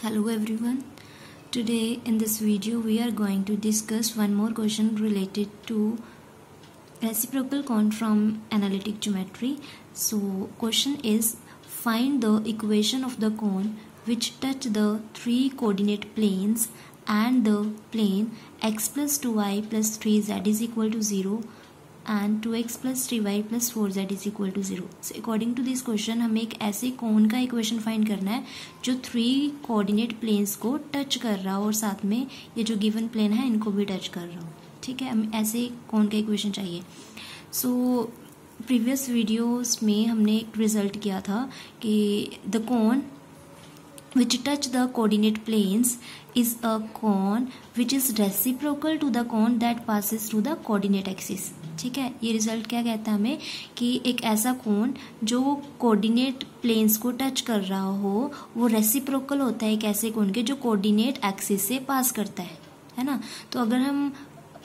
Hello everyone. Today in this video we are going to discuss one more question related to reciprocal cone from analytic geometry. So question is, find the equation of the cone which touch the three coordinate planes and the plane x plus 2y plus 3z is equal to 0 and 2x plus 3y plus 4z is equal to 0. So according to this question हमें एक ऐसे कोन का equation find करना है जो three coordinate planes को touch कर रहा हो और साथ में ये जो गिवन प्लेन है इनको भी टच कर रहा हो. ठीक है, हमें ऐसे कोन का इक्वेशन चाहिए. सो प्रीवियस वीडियोस में हमने एक रिजल्ट किया था कि the cone which touch the coordinate planes is a cone which is reciprocal to the cone that passes through the coordinate axis. ठीक है, ये रिजल्ट क्या कहता है हमें कि एक ऐसा कोन जो कोऑर्डिनेट प्लेन्स को टच कर रहा हो वो रेसिप्रोकल होता है एक ऐसे कोन के जो कोऑर्डिनेट एक्सिस से पास करता है ना. तो अगर हम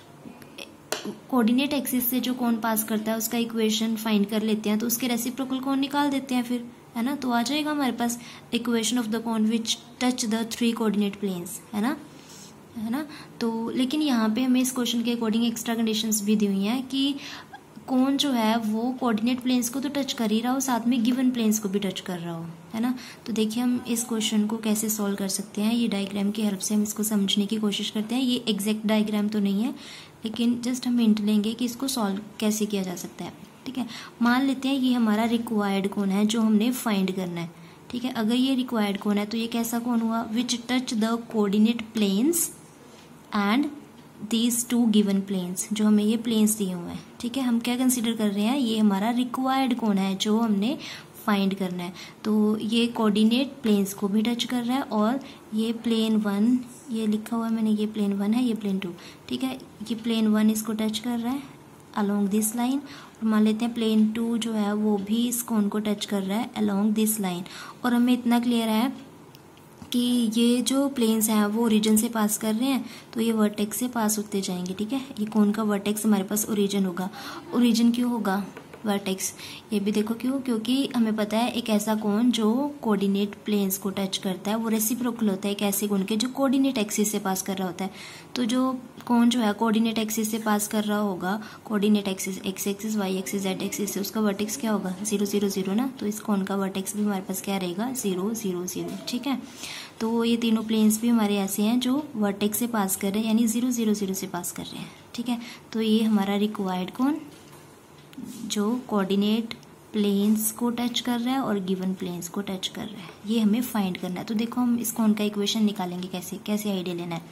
कोऑर्डिनेट एक्सिस से जो कोन पास करता है उसका इक्वेशन फाइंड कर लेते हैं तो उसके रेसिप्रोकल कोन निकाल देते हैं फिर, है ना. तो आ जाएगा हमारे पास equation of the cone which touch the three coordinate planes, है ना. तो लेकिन यहाँ पे हमें इस क्वेश्चन के अकॉर्डिंग एक्स्ट्रा कंडीशंस भी दी हुई हैं कि कोन जो है वो कोऑर्डिनेट प्लेन्स को तो टच कर ही रहा हो, साथ में गिवन प्लेन्स को भी टच कर रहा हो, है ना. तो देखिए हम इस क्वेश्चन को कैसे सॉल्व कर सकते हैं. ये डायग्राम की हेल्प से हम इसको समझने की कोशिश करते हैं. ये एग्जैक्ट डायग्राम तो नहीं है लेकिन जस्ट हम हिंट लेंगे कि इसको सॉल्व कैसे किया जा सकता है. ठीक है, मान लेते हैं ये हमारा रिक्वायर्ड कोन है जो हमने फाइंड करना है. ठीक है, अगर ये रिक्वायर्ड कोन है तो ये कैसा कोन हुआ which touch the coordinate planes and these two given planes, जो हमें ये प्लेन्स दिए हुए हैं. ठीक है, हम क्या कंसीडर कर रहे हैं, ये हमारा रिक्वायर्ड कोन है जो हमने फाइंड करना है. तो ये कोऑर्डिनेट प्लेन्स को भी टच कर रहा है और ये प्लेन 1, ये लिखा हुआ है मैंने, ये प्लेन 1 है, ये प्लेन 2. ठीक है, ये प्लेन 1 इसको टच कर रहा है अलोंग दिस लाइन और मान लेते हैं प्लेन 2 जो है वो भी इस कोन को टच कर रहा है अलोंग दिस लाइन. और हमें इतना क्लियर है कि ये जो प्लेन्स हैं वो ओरिजिन से पास कर रहे हैं तो ये वर्टेक्स से पास होते जाएंगे. ठीक है, ये कोन का वर्टेक्स हमारे पास ओरिजिन होगा. ओरिजिन क्यों होगा वर्टेक्स, ये भी देखो क्यों, क्योंकि हमें पता है एक ऐसा कोन जो कोऑर्डिनेट प्लेन्स को टच करता है वो रेसिप्रोकल होता है एक ऐसे कोन के जो कोऑर्डिनेट एक्सिस से पास कर रहा होता है. तो जो कोन जो है कोऑर्डिनेट एक्सिस से पास कर रहा होगा, coordinate axis x axis y axis z axis से, उसका वर्टेक्स क्या होगा 0 0 0 ना. तो इस कोन का वर्टेक्स भी हमारे पास क्या रहेगा 0 0 0. ठीक है, तो ये तीनों प्लेन्स भी हमारे ऐसे हैं जो वर्टेक्स से पास कर रहे हैं यानी 0 0 0 से पास कर रहे हैं. ठीक है, तो ये हमारा रिक्वायर्ड कोन जो कोऑर्डिनेट प्लेन्स को टच कर रहा है और गिवन प्लेन्स को टच कर रहा है, ये हमें फाइंड करना है. तो देखो हम इस कोन का इक्वेशन निकालेंगे कैसे, कैसे आइडिया लेना है.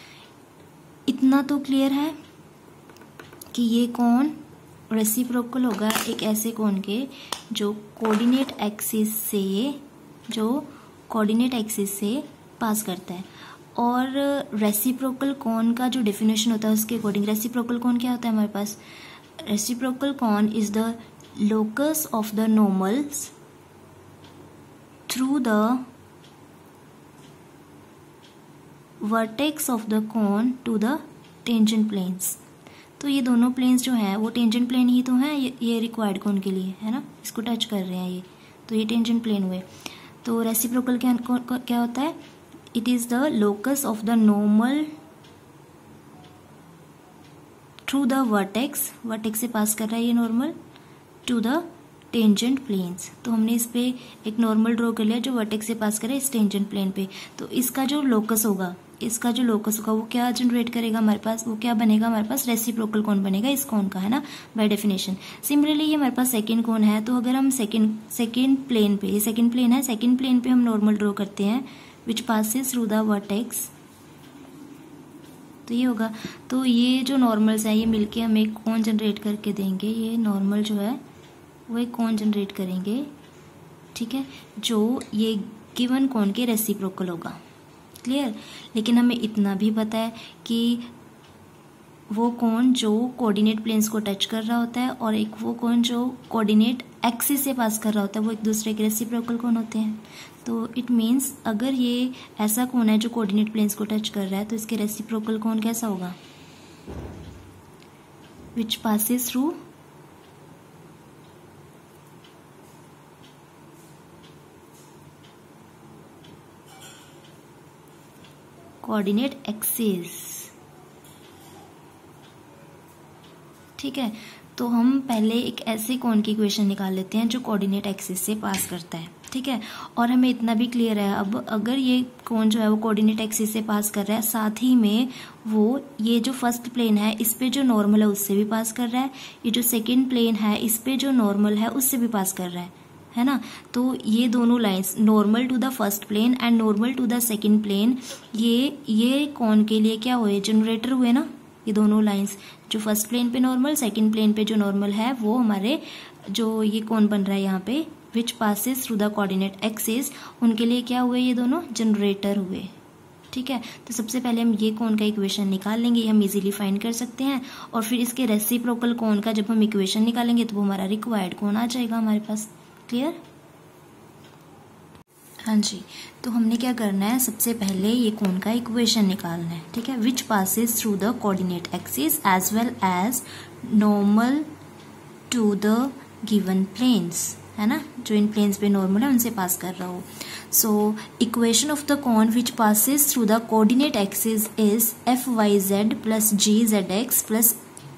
इतना तो क्लियर है कि ये कोन रेसिप्रोकल होगा एक ऐसे कोन के जो कोऑर्डिनेट एक्सिस से पास करता है. और रेसिप्रोकल कोन का जो डेफिनेशन होता है उसके अकॉर्डिंग रेसिप्रोकल कोन क्या होता है हमारे पास, reciprocal cone is the locus of the normals through the vertex of the cone to the tangent planes. तो ये दोनों प्लेन्स जो हैं वो टेंजेंट प्लेन ही तो हैं ये रिक्वायर्ड कोन के लिए, है ना. इसको टच कर रहे हैं ये, तो ये टेंजेंट प्लेन हुए. तो रेसिप्रोकल क्या होता है, it is the locus of the normal through the vertex से पास कर रहा है ये normal to the tangent planes. तो हमने इस पे एक नॉर्मल ड्रॉ कर लिया जो वर्टेक्स से पास करे इस टेंजेंट प्लेन पे. तो इसका जो लोकस होगा वो क्या जनरेट करेगा हमारे पास, वो क्या बनेगा हमारे पास रेसिप्रोकल कोन बनेगा इस कोन का, है ना, बाय डेफिनेशन. सिमिलरली ये हमारे पास सेकंड कोन है तो अगर हम सेकंड प्लेन पे, ये सेकंड प्लेन है, सेकंड प्लेन पे हम नॉर्मल ड्रॉ करते हैं which passes through the vertex, तो ये होगा. तो ये जो नॉर्मल्स हैं ये मिलके हमें एक कोन जनरेट करके देंगे. ये नॉर्मल जो है वो एक कोन जनरेट करेंगे. ठीक है, जो ये गिवन कोन के रेसिप्रोकल होगा. क्लियर. लेकिन हमें इतना भी पता है कि वो कोन जो कोऑर्डिनेट प्लेन्स को टच कर रहा होता है और एक वो कोन जो कोऑर्डिनेट एक्सिस से पास कर रहा होता है वो एक दूसरे के रेसिप्रोकल कोन होते हैं. तो इट मीन्स अगर ये ऐसा कोन है जो कोऑर्डिनेट प्लेन्स को टच कर रहा है तो इसके रेसिप्रोकल कोन कैसा होगा, which passes through coordinate axis. ठीक है, तो हम पहले एक ऐसे कोण की इक्वेशन निकाल लेते हैं जो कोऑर्डिनेट एक्सिस से पास करता है। ठीक है, और हमें इतना भी क्लियर है अब, अगर ये कोण जो है वो कोऑर्डिनेट एक्सिस से पास कर रहा है, साथ ही में वो ये जो फर्स्ट प्लेन है इस पे जो नॉर्मल है उससे भी पास कर रहा है, ये जो सेकंड प्लेन है इस पे जो नॉर्मल है उससे भी पास कर रहा है ना। तो ये दोनों lines, normal to the first plane and normal to the second plane, ये कोण के लिए क्या हुए, जनरेटर हुए ना। ये दोनों लाइंस जो फर्स्ट प्लेन पे नॉर्मल, सेकंड प्लेन पे जो नॉर्मल है, वो हमारे जो ये कोण बन रहा है यहाँ पे which passes through the coordinate axis, उनके लिए क्या हुए, ये दोनों जनरेटर हुए। ठीक है, तो सबसे पहले हम ये कोण का इक्वेशन निकाल लेंगे, ये हम इजीली फाइंड कर सकते हैं। और फिर इसके रेसिप्रोकल कोण का जब हम इक्वेशन निकालेंगे तो वो हमारा रिक्वायर्ड कोण आ जाएगा हमारे पास। क्लियर? हाँ जी, तो हमने क्या करना है, सबसे पहले ये कोण का इक्वेशन निकालना है। ठीक है, which passes through the coordinate axis as well as normal to the given planes, है ना, जो इन प्लेन्स पे नॉर्मल है उनसे पास कर रहा हो। So equation of the cone which passes through the coordinate axis is FYZ plus GZX plus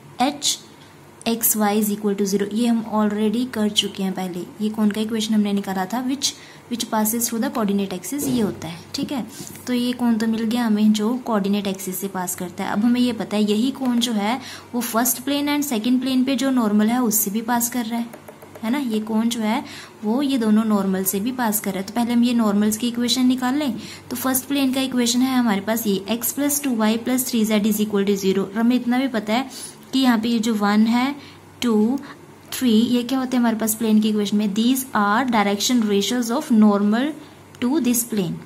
HXY is equal to 0। ये हम ऑलरेडी कर चुके हैं पहले, ये कोण का इक्वेशन हमने निकाला था which passes through the coordinate axis, ये होता है। ठीक है, तो ये कोण तो मिल गया हमें जो कोऑर्डिनेट एक्सिस से पास करता है। अब हमें ये पता है यही कोण जो है वो first plane and second plane पे जो नॉर्मल है उससे भी पास कर रहा है ना। ये कोण जो है वो ये दोनों नॉर्मल से भी पास कर रहा है। तो पहले हम ये नॉर्मल्स की इक्वेशन निकाल लें। तो फर्स्ट प्लेन का इक्वेशन है हमारे पास ये x plus 2y plus 3z is equal to 0। और हमें इतना भी पता है कि यहाँ पे ये जो 1 है 2 3 ये क्या होते हैं हमारे पास प्लेन की इक्वेशन में, these are direction ratios of normal to this plane.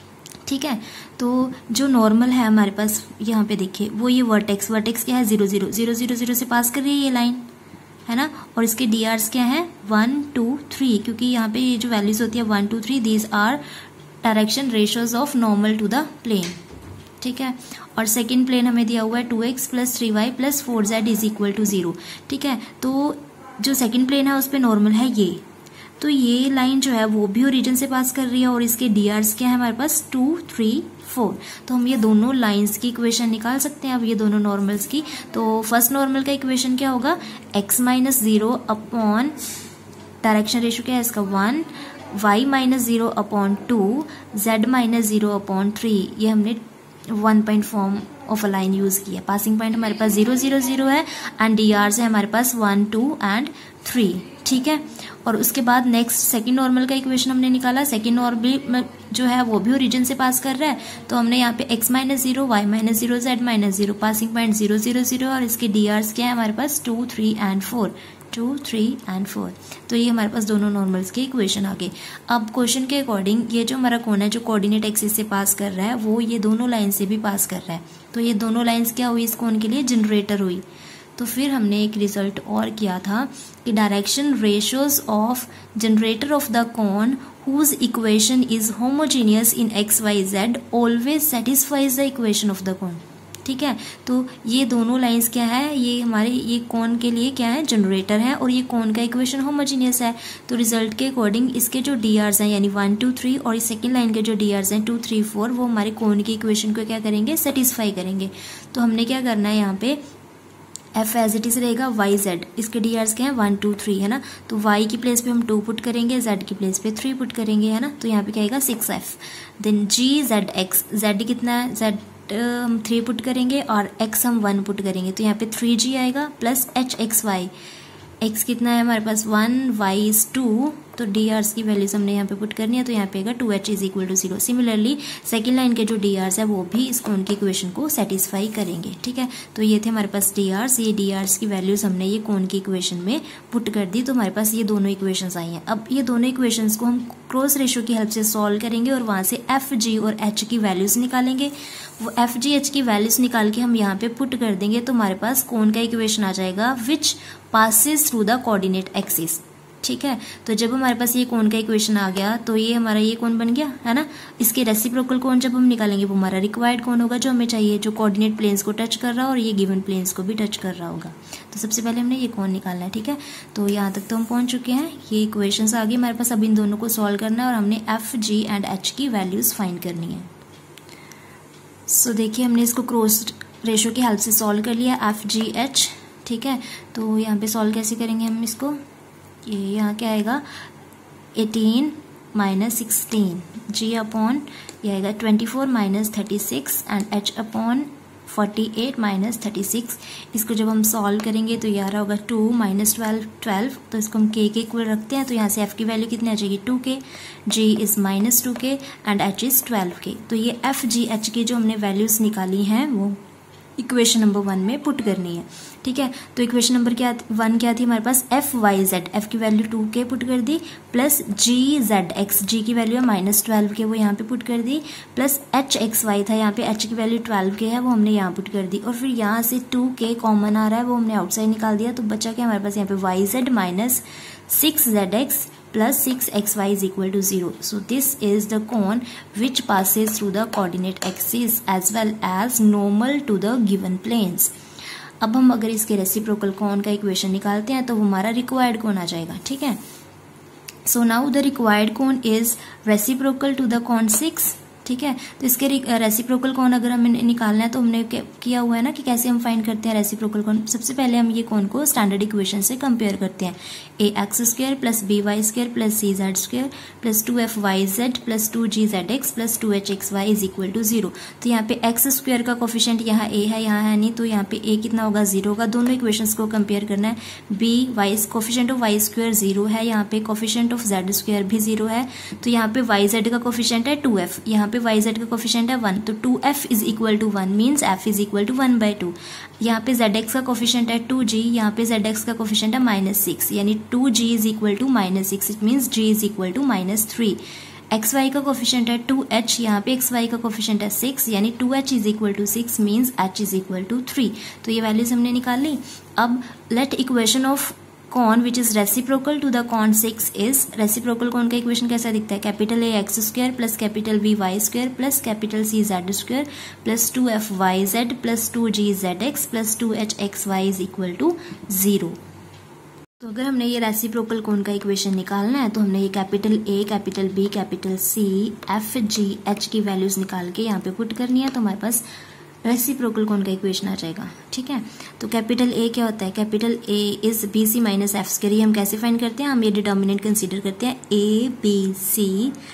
ठीक है, तो जो नॉर्मल है हमारे पास यहाँ पे देखिए वो ये वर्टेक्स क्या है 0 0 0 0 0 से पास कर रही है ये लाइन, है ना। और इसके DRs क्या है 1 2 3, क्योंकि यहाँ पे ये जो वैल्यूज होती है 1 2 3 these are direction ratios of normal to the plane. ठीक है, और सेकंड प्लेन हमें दिया हुआ है 2x plus 3y plus 4z is equal to 0। ठीक है, तो जो सेकंड प्लेन है उस पर नॉर्मल है ये, तो ये लाइन जो है वो भी ओरिजिन से पास कर रही है। और इसके DRs क्या है हमारे पास 2 3 4। तो हम ये दोनों लाइंस की इक्वेशन निकाल सकते हैं अब, ये दोनों नॉर्मल्स की। तो फर्स्ट नॉर्मल का इक्वेशन क्या होगा, x minus 0 upon direction ratio क्या है इसका 1, y minus 0 upon 2, z minus 0 upon 3। ये हमने 1 point form of a line use किया। पासिंग पॉइंट हमारे पास 0 0 0 है एंड DRs है हमारे पास 1 2 एंड 3। ठीक है, और उसके बाद नेक्स्ट सेकंड नॉर्मल का इक्वेशन हमने निकाला। सेकंड नॉर्मल जो है वो भी ओरिजिन से पास कर रहा है, तो हमने यहाँ पे x minus 0 y minus 0 z minus 0, passing point 0 0 0 और इसके DRs क्या है हमारे पास 2 3 एंड 4, 2 3 एंड 4। तो ये हमारे पास दोनों नॉर्मल्स के इक्वेशन आ गए। अब क्वेश्चन के अकॉर्डिंग ये जो हमारा कोण है जो कोऑर्डिनेट एक्सिस से पास कर रहा है वो ये दोनों लाइन से भी पास कर रहा है। तो ये दोनों लाइंस क्या हुई इस कोण के लिए, जनरेटर हुई। तो फिर हमने एक रिजल्ट और किया था कि direction ratios of generator of the cone whose equation is homogeneous in x y z always satisfies the equation of the cone। ठीक है, तो ये दोनों लाइंस क्या है, ये हमारे ये कोण के लिए क्या है, जनरेटर है, और ये कोण का इक्वेशन होमोजीनियस है। तो रिजल्ट के अकॉर्डिंग इसके जो DRs हैं यानी 1 2 3 और इस सेकेंड लाइन के जो DRs हैं 2 3 4 वो हमारे कोण की इक्वेशन को क्या करेंगे, सेटिस्फाई करेंगे। तो हमने क्या करना है यहाँ पे f एज इट इज रहेगा YZ, इसके DRs क्या है 1 2 3, है ना। तो y की प्लेस पे हम 2 पुट करेंगे, z की प्लेस पे 3 पुट करेंगे, है ना। तो यहाँ पे क्या आएगा 6f। देन GZX, z कितना है, z हम 3 पुट करेंगे और x हम 1 पुट करेंगे, तो यहाँ पे 3G आएगा प्लस HXY। x कितना है हमारे पास 1, y इज 2, तो DRs की वैल्यूज हमने यहाँ पे पुट करनी है, तो यहाँ पे आएगा 2h is equal to 0। Similarly second line के जो DRs है वो भी इस कोण की इक्वेशन को सेटिस्फाई करेंगे। ठीक है, तो ये थे हमारे पास DRs, ये DRs की वैल्यूज हमने ये कोण की इक्वेशन में पुट कर दी, तो हमारे पास ये दोनों इक्वेशंस आई हैं। अब ये दोनों इक्वेशंस को हम क्रॉस रेशियो की हेल्प से सॉल्व करेंगे और वहाँ से FG और H की वैल्यूज निकालेंगे। वो FG H की वैल्यूज निकाल के हम यहाँ पे पुट कर देंगे, तो हमारे पास कोण का इक्वेशन आ जाएगा which passes through the coordinate axis. ठीक है, तो जब हमारे पास ये कोण का इक्वेशन आ गया तो ये हमारा ये कोण बन गया, है ना। इसके रेसिप्रोकल कोण जब हम निकालेंगे वो हमारा रिक्वायर्ड कोण होगा जो हमें चाहिए, जो कोऑर्डिनेट प्लेन्स को टच कर रहा हो और ये गिवन प्लेन्स को भी टच कर रहा होगा। तो सबसे पहले हमने ये कोण निकालना है। ठीक है, तो यहाँ तक तो हम पहुंच चुके हैं, ये इक्वेशंस आ गई हमारे पास। अब इन दोनों को सॉल्व करना है और हमने FG एंड H की वैल्यूज फाइंड करनी है। सो देखिए हमने इसको क्रॉस रेशो की हेल्प से सॉल्व कर लिया FGH, ठीक है। तो यहाँ पे सॉल्व कैसे करेंगे हम इसको, ये यहाँ क्या आएगा 18 माइनस 16 G अपॉन ये आएगा 24 minus 36 and H upon 48 minus 36। इसको जब हम सॉल्व करेंगे तो ये आ रहा होगा 2 माइनस 12, तो इसको हम k के इक्वल रखते हैं, तो यहाँ से f की वैल्यू कितनी आ जाएगी 2k, g is minus 2k and h is 12k। तो ये FGH की जो हमने वैल्यूज निकाली हैं वो इक्वेशन नंबर 1 में पुट करनी है, ठीक है। तो इक्वेशन नंबर 1 क्या थी हमारे पास, FYZ, f की वैल्यू 2k पुट कर दी, प्लस GZX, g की वैल्यू है माइनस 12k वो यहाँ पे पुट कर दी, प्लस HXY था, यहाँ पे h की वैल्यू 12k है वो हमने यहाँ पुट कर दी, और फिर यहाँ से 2k कॉमन आ रहा है वो हमने आउटसाइड निकाल दिया, तो बचा क्या हमारे पास यहाँ पे YZ minus 6ZX plus 6xy is equal to 0. So this is the cone which passes through the coordinate axis as well as normal to the given planes. अब हम अगर इसके रेसिप्रोकल कोन का इक्वेशन निकालते हैं तो वो हमारा रिक्वायर्ड कोन आ जाएगा, ठीक है। So now the required cone is reciprocal to the cone 6, ठीक है। तो इसके रेसिप्रोकल कोन अगर हमें निकालना है तो हमने किया हुआ है ना कि कैसे हम फाइंड करते हैं रेसिप्रोकल कोन। सबसे पहले हम ये कोन को स्टैंडर्ड इक्वेशन से कंपेयर करते हैं, ax² plus by² plus cz² plus 2fyz plus 2gzx plus 2hxy is equal to 0। तो यहाँ पे x² का कोफिशिएंट यहाँ a है, यहाँ है नहीं, तो यहाँ पे a कितना होगा 0 होगा। दोनों इक्वेशंस को कंपेयर करना है, कोफिशिएंट ऑफ y² 0 है, यहाँ पे कोफिशिएंट ऑफ z² भी 0 है, तो यहाँ पे yz का कोफिशिएंट है 2f, यहाँ पे yz का कोफिशिएंट है 1, तो 2f is equal to 1 means f is equal to 1/2। यहाँ पे zx का कोफिशिएंट है 2g, यहाँ पे zx का कोफिशिएंट है -6, यानी 2g is equal to -6, it means g is equal to -3। xy का कोफिशिएंट है 2h, यहाँ पे xy का कोफिशिएंट है 6, यानी 2h is equal to 6 means h is equal to 3। तो ये वैल्यूज हमने निकाल ली। अब let equation of cone which is reciprocal to the cone 6 is, reciprocal cone का इक्वेशन कैसा दिखता है, capital AX² plus capital BY² plus capital CZ² plus 2FYZ plus 2GZX plus 2HXY is equal to 0। तो अगर हमने ये reciprocal कोन का equation निकालना है तो हमने ये capital A, capital B, capital C, F, G, H की वैल्यूज निकाल के यहाँ पे पुट करनी है, तो हमारे पास रेसिप्रोकल कोन का इक्वेशन आ जाएगा, ठीक है। तो कैपिटल A क्या होता है, capital A is BC minus F²। ये हम कैसे फाइंड करते हैं, हम ये डिटर्मिनेंट कंसीडर करते हैं ABC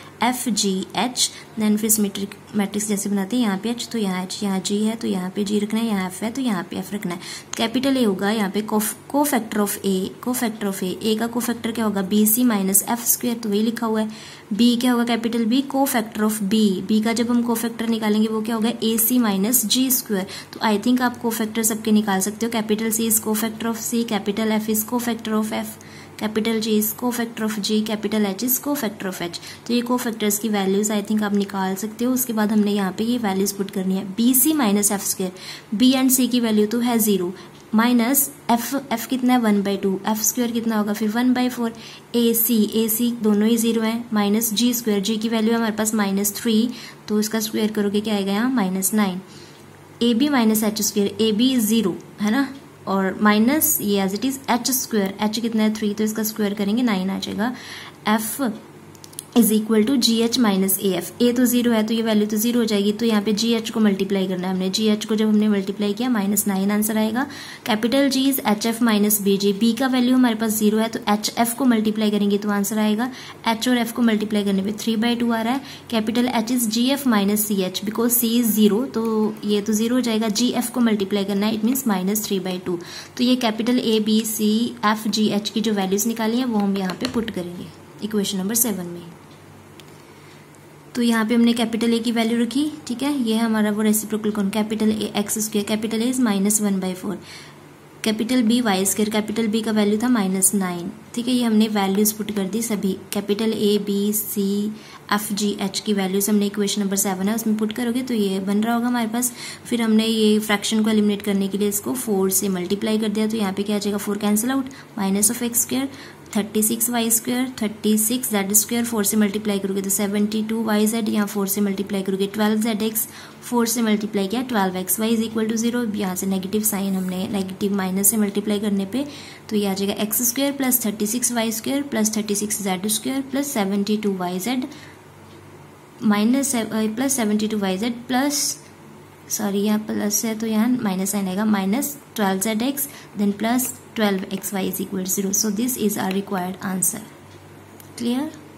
FGH, देन फिर सिमेट्रिक मैट्रिक्स जैसे बनाते हैं, यहाँ पे H तो यहाँ H, यहाँ G है तो यहाँ पे G रखना है, यहाँ F है तो यहाँ पे F रखना है। कैपिटल A होगा यहाँ पे कोफैक्टर ऑफ A, A का कोफैक्टर क्या होगा BC माइनस F², तो वही लिखा हुआ है। B क्या होगा capital B, cofactor of B का जब हम कोफैक्टर निकालेंगे वो क्या होगा AC माइनस G²। तो आई थिंक आप कोफैक्टर सबके निकाल सकते हो, capital C is cofactor of C, capital F is cofactor of F, capital G is cofactor of G, capital H is cofactor of H। तो ये कोफैक्टर्स की values I think आप निकाल सकते हो। उसके बाद हमने यहाँ पे ये वैल्यूज पुट करनी है, BC minus F², B and C की वैल्यू तो है 0, माइनस F कितना है 1/2, F² कितना होगा फिर 1/4, AC दोनों ही 0 है, माइनस G², G की वैल्यू है हमारे पास -3, तो इसका स्क्वायर करोगे क्या आएगा यहाँ -9, AB माइनस H², AB 0 है ना, और माइनस ये as it is H², H कितना है 3, तो इसका स्क्वायर करेंगे 9 आ जाएगा। F is equal to GH minus AF, A तो 0 है तो ये वैल्यू तो 0 हो जाएगी, तो यहाँ पे GH को मल्टीप्लाई करना है हमने, GH को जब हमने मल्टीप्लाई किया -9 आंसर आएगा। Capital G is HF minus BG, B का वैल्यू हमारे पास 0 है तो HF को मल्टीप्लाई करेंगे तो आंसर आएगा, H और F को मल्टीप्लाई करने पे 3/2 आ रहा है। Capital H is GF minus CH, because C is 0 तो ये तो 0 हो जाएगा, GF को मल्टीप्लाई करना है, इट मीन्स -3/2। तो ये capital A, B, C, F, G, H की जो वैल्यूज निकाली है वो हम यहाँ पे पुट करेंगे इक्वेशन नंबर 7 में। तो यहाँ पे हमने कैपिटल A की वैल्यू रखी, ठीक है, ये है हमारा वो reciprocal cone, capital A x², capital A is -1/4, capital B y², capital B का वैल्यू था -9, ठीक है। ये हमने वैल्यूज पुट कर दी सभी, capital A, B, C, F, G, H की वैल्यूज हमने इक्वेशन नंबर 7 है उसमें पुट करोगे तो ये बन रहा होगा हमारे पास। फिर हमने ये फ्रैक्शन को एलिमिनेट करने के लिए इसको 4 से मल्टीप्लाई कर दिया, तो यहाँ पे क्या आ जाएगा 4 cancel out, minus of x², 36y², 36z², 4 से मल्टीप्लाई करोगे तो 72yz, यहाँ 4 से मल्टीप्लाई करोगे 12zx, 4 से मल्टीप्लाई किया 12xy इज इक्वल टू 0, यहाँ से नेगेटिव साइन हमने नेगेटिव माइनस से मल्टीप्लाई करने पे तो ये आ जाएगा x² plus 36y² plus 36z² plus 72yz minus plus 72yz plus sorry यहाँ प्लस है तो यहाँ माइनस साइन आएगा, -12z(x) then +12xy = 0. So this is our required answer. Clear?